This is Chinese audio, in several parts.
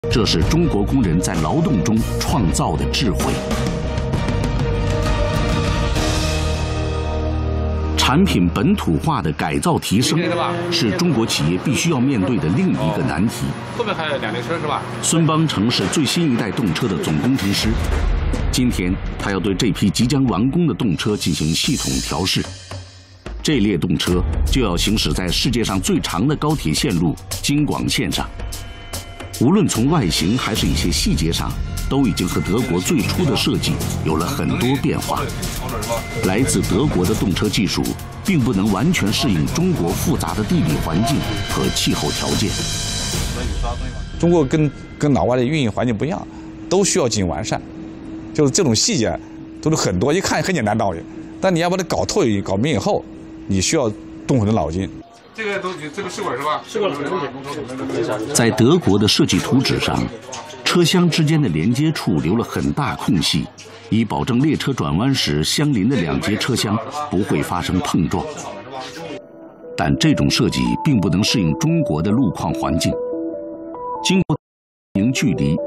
这是中国工人在劳动中创造的智慧。产品本土化的改造提升，是中国企业必须要面对的另一个难题。 后面还有2辆车是吧？ 孙邦成是最新一代动车的总工程师，今天他要对这批即将完工的动车进行系统调试。这列动车就要行驶在世界上最长的高铁线路京广线上，无论从外形还是一些细节上，都已经和德国最初的设计有了很多变化。来自德国的动车技术并不能完全适应中国复杂的地理环境和气候条件。 中国跟老外的运营环境不一样，都需要进行完善，就是这种细节都是很多，一看很简单道理，但你要把它搞透搞明以后，你需要动很多脑筋。 这个试管是吧？试管在德国的设计图纸上，车厢之间的连接处留了很大空隙，以保证列车转弯时相邻的2节车厢不会发生碰撞。但这种设计并不能适应中国的路况环境。经过运营距离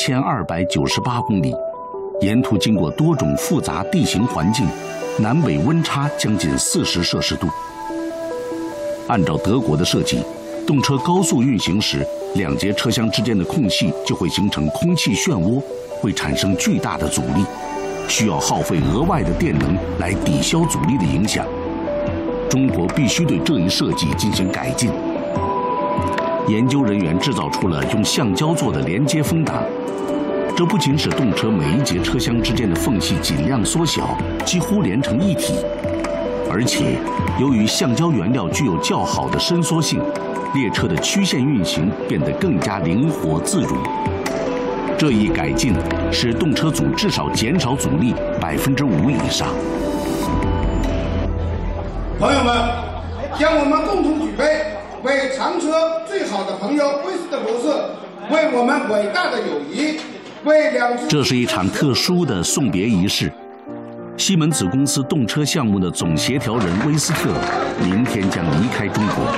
2298公里，沿途经过多种复杂地形环境，南北温差将近40摄氏度。按照德国的设计，动车高速运行时，2节车厢之间的空隙就会形成空气漩涡，会产生巨大的阻力，需要耗费额外的电能来抵消阻力的影响。中国必须对这一设计进行改进。研究人员制造出了用橡胶做的连接风挡，这不仅使动车每一节车厢之间的缝隙尽量缩小，几乎连成一体，而且由于橡胶原料具有较好的伸缩性，列车的曲线运行变得更加灵活自如。这一改进使动车组至少减少阻力5%以上。 朋友们，让我们共同举杯，为长车最好的朋友威斯特博士，为我们伟大的友谊，为这是一场特殊的送别仪式。西门子公司动车项目的总协调人威斯特明天将离开中国。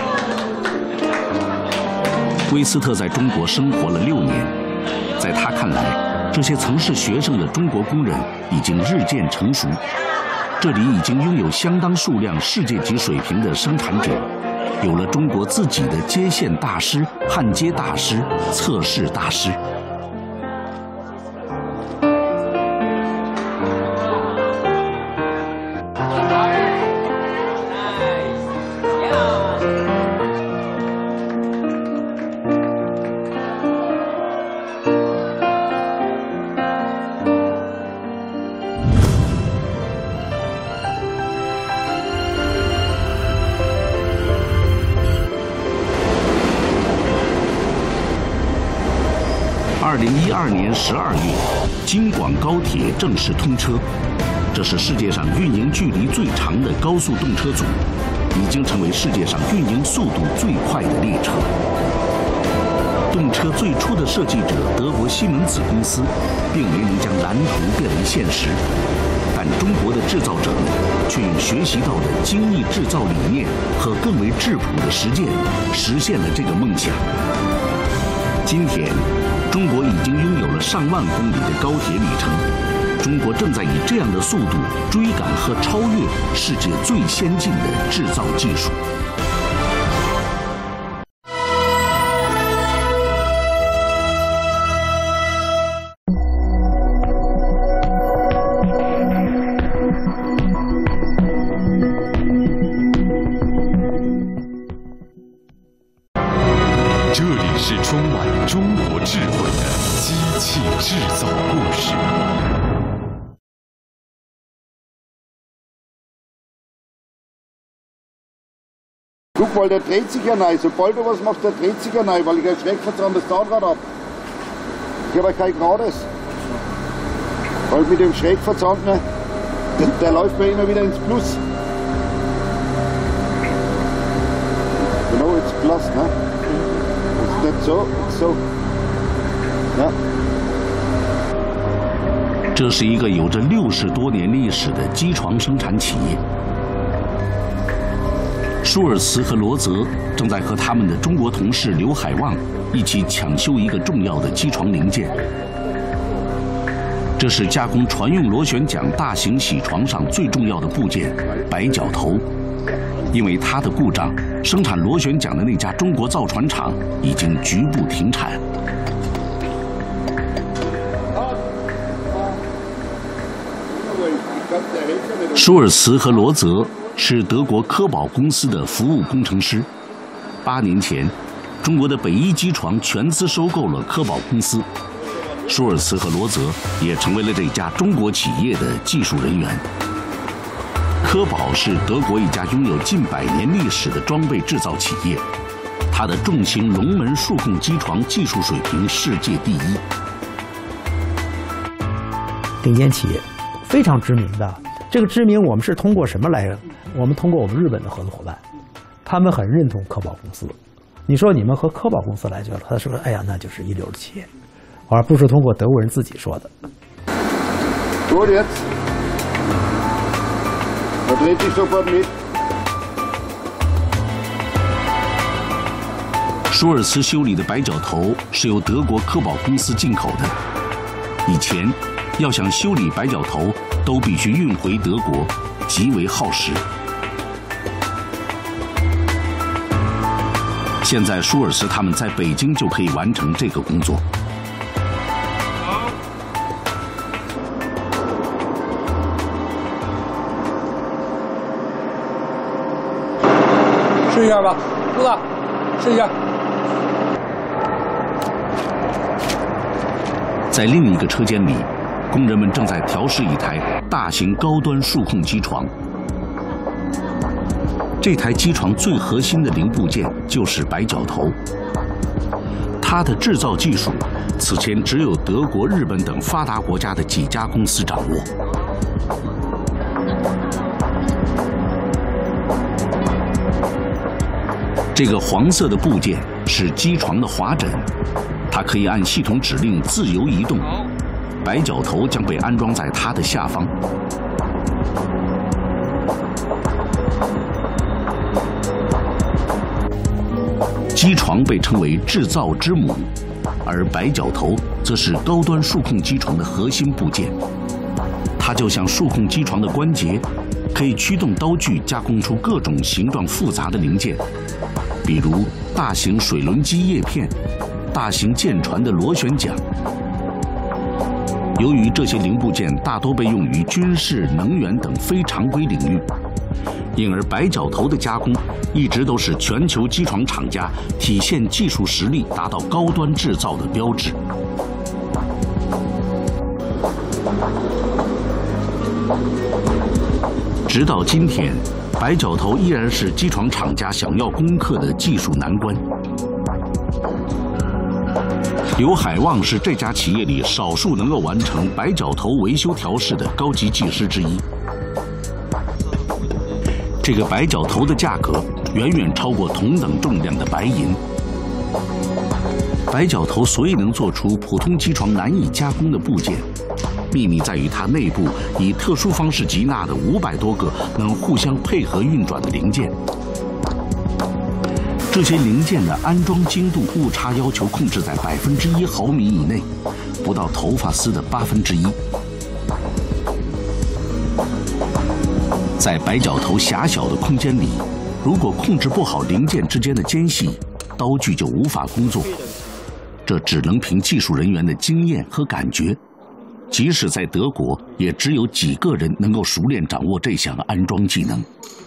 威斯特在中国生活了6年，在他看来，这些曾是学生的中国工人已经日渐成熟，这里已经拥有相当数量世界级水平的生产者，有了中国自己的接线大师、焊接大师、测试大师。2012年12月，京广高铁正式通车，这是世界上运营距离最长的高速动车组，已经成为世界上运营速度最快的列车。动车最初的设计者德国西门子公司，并没能将蓝图变为现实，但中国的制造者们却用学习到的精密制造理念和更为质朴的实践，实现了这个梦想。今天，中国已经拥有了上万公里的高铁里程，中国正在以这样的速度追赶和超越世界最先进的制造技术。 这里是充满中国智慧的机器制造故事。 Guck mal, der dreht sich ja neu. Sobald er was macht, der dreht sich ja neu, weil ich ein schräg verzahnes Zahnrad habe. Ich habe kein gerades. Weil mit dem schräg verzahnten, der läuft mir immer wieder ins Plus. Genau, it's plus, ne? It's not so, it's so. Ja. 这是一个有着60多年历史的机床生产企业。舒尔茨和罗泽正在和他们的中国同事刘海旺一起抢修一个重要的机床零件。这是加工船用螺旋桨大型铣床上最重要的部件——白角头。因为它的故障，生产螺旋桨的那家中国造船厂已经局部停产。舒尔茨和罗泽是德国科宝公司的服务工程师。8年前，中国的北一机床全资收购了科宝公司，舒尔茨和罗泽也成为了这家中国企业的技术人员。科宝是德国一家拥有近100年历史的装备制造企业，它的重型龙门数控机床技术水平世界第一。 顶尖企业，非常知名的。这个知名我们是通过什么来？我们通过我们日本的合作伙伴，他们很认同科宝公司。你说你们和科宝公司来交流，他说：“哎呀，那就是一流的企业。”而不是通过德国人自己说的。 舒尔茨修理的白角头是由德国科宝公司进口的。以前，要想修理白角头，都必须运回德国，极为耗时。现在舒尔茨他们在北京就可以完成这个工作。 试一下吧，兔子，试一下。 在另一个车间里，工人们正在调试一台大型高端数控机床。这台机床最核心的零部件就是白角头，它的制造技术此前只有德国、日本等发达国家的几家公司掌握。这个黄色的部件是机床的滑枕，它可以按系统指令自由移动。白角头将被安装在它的下方。机床被称为制造之母，而白角头则是高端数控机床的核心部件。它就像数控机床的关节，可以驱动刀具加工出各种形状复杂的零件，比如大型水轮机叶片、大型舰船的螺旋桨。由于这些零部件大多被用于军事、能源等非常规领域，因而白角头的加工一直都是全球机床厂家体现技术实力、达到高端制造的标志。直到今天，白角头依然是机床厂家想要攻克的技术难关。刘海旺是这家企业里少数能够完成白角头维修调试的高级技师之一。这个白角头的价格远远超过同等重量的白银。白角头所以能做出普通机床难以加工的部件，秘密在于它内部以特殊方式集纳的500多个能互相配合运转的零件。这些零件的安装精度误差要求控制在1%毫米以内，不到头发丝的1/8。在白角头狭小的空间里，如果控制不好零件之间的间隙，刀具就无法工作。这只能凭技术人员的经验和感觉，即使在德国，也只有几个人能够熟练掌握这项安装技能。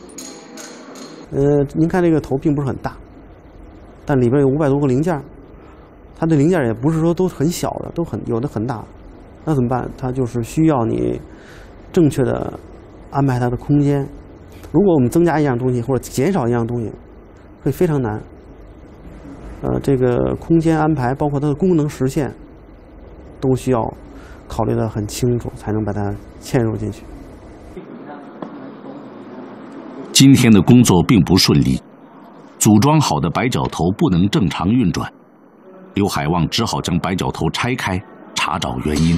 您看这个头并不是很大，但里边有500多个零件，它的零件也不是说都很小的，有的很大，那怎么办？它就是需要你正确的安排它的空间。如果我们增加一样东西或者减少一样东西，会非常难。这个空间安排包括它的功能实现，都需要考虑得很清楚，才能把它嵌入进去。 今天的工作并不顺利，组装好的白角头不能正常运转，刘海旺只好将白角头拆开，查找原因。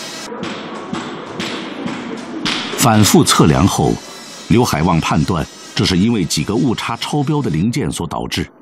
反复测量后，刘海旺判断这是因为几个误差超标的零件所导致。